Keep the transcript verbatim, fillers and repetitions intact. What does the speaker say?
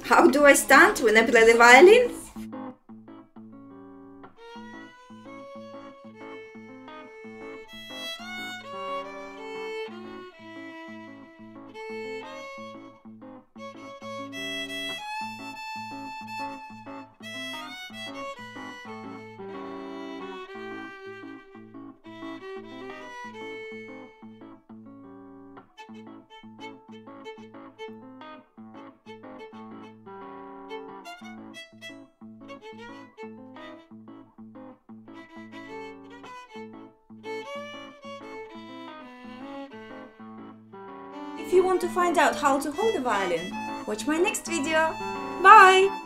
How do I stand when I play the violin? If you want to find out how to hold the violin, watch my next video. Bye!